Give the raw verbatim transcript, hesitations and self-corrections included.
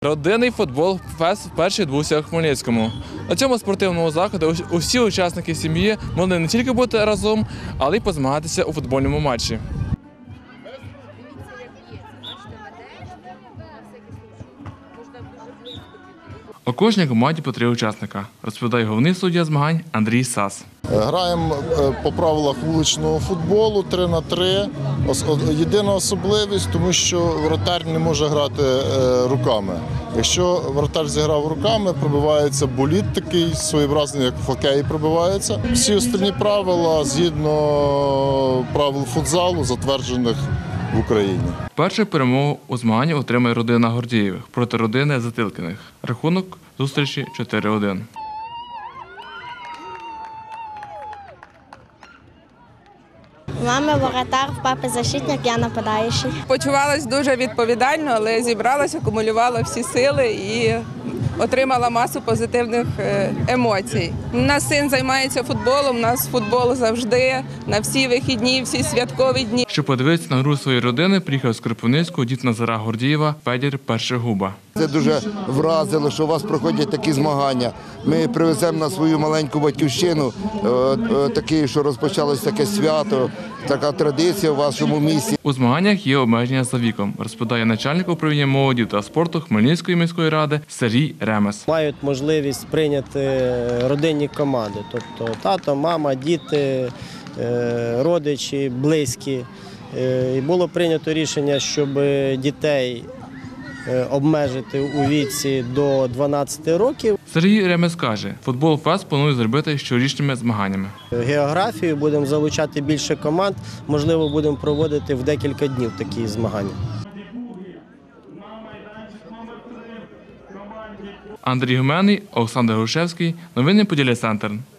Родинний футбол-фест вперше відбувся у Хмельницькому. На цьому спортивному заході усі учасники сім'ї могли не тільки бути разом, але й позмагатися у футбольному матчі. У кожній команді по три учасника, розповідає головний суддя змагань Андрій Сас. Граємо по правилах вуличного футболу три на три. Єдина особливість, тому що воротар не може грати руками. Якщо воротар зіграв руками, пробивається боліт такий своєобразний, як в хокеї пробивається. Всі остальні правила згідно правил футзалу, затверджених в Україні. Першу перемогу у змаганні отримає родина Гордієвих проти родини Затилкиних. Рахунок зустрічі чотири один. Мама воротар, в папи защитник, я нападаючий. Почувалась дуже відповідально, але зібралася, акумулювала всі сили і отримала масу позитивних емоцій. У нас син займається футболом, у нас футбол завжди, на всі вихідні, всі святкові дні. Щоб подивитися на гру своєї родини, приїхав з Кропивницького дід Назара Гордієва Федір Першигуба. Це дуже вразило, що у вас проходять такі змагання. Ми привеземо на свою маленьку батьківщину, таке, що розпочалось таке свято, така традиція у вашому місті. У змаганнях є обмеження за віком, розповідає начальник управління молоді та спорту Хмельницької міської ради Сергій Ремес. Мають можливість прийняти родинні команди, тобто тато, мама, діти, родичі, близькі. І було прийнято рішення, щоб дітей обмежити у віці до дванадцяти років. Сергій Ремес каже, футбол-фест планує зробити щорічними змаганнями. Географію будемо залучати більше команд, можливо, будемо проводити в декілька днів такі змагання. Андрій Гуменний, Олександр Грушевський. Новини Поділля Центр.